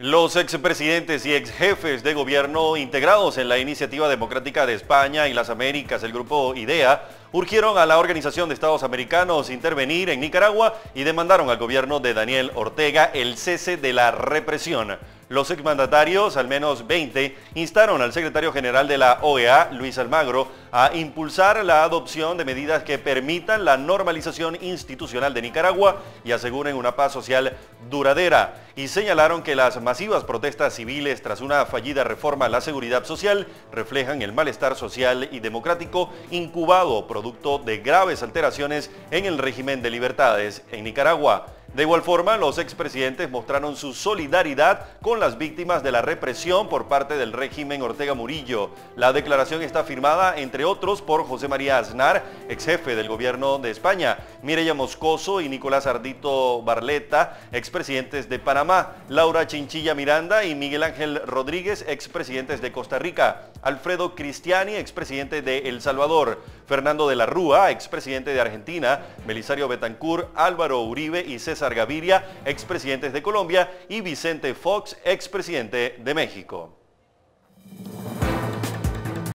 Los expresidentes y exjefes de gobierno integrados en la Iniciativa Democrática de España y las Américas, el grupo IDEA, urgieron a la Organización de Estados Americanos intervenir en Nicaragua y demandaron al gobierno de Daniel Ortega el cese de la represión. Los exmandatarios, al menos 20, instaron al secretario general de la OEA, Luis Almagro, a impulsar la adopción de medidas que permitan la normalización institucional de Nicaragua y aseguren una paz social duradera. Y señalaron que las masivas protestas civiles tras una fallida reforma a la seguridad social reflejan el malestar social y democrático incubado producto de graves alteraciones en el régimen de libertades en Nicaragua. De igual forma, los expresidentes mostraron su solidaridad con las víctimas de la represión por parte del régimen Ortega Murillo. La declaración está firmada, entre otros, por José María Aznar, exjefe del gobierno de España, Mireya Moscoso y Nicolás Ardito Barletta, expresidentes de Panamá, Laura Chinchilla Miranda y Miguel Ángel Rodríguez, expresidentes de Costa Rica, Alfredo Cristiani, expresidente de El Salvador, Fernando de la Rúa, expresidente de Argentina, Belisario Betancur, Álvaro Uribe y César Gaviria, expresidentes de Colombia, y Vicente Fox, expresidente de México.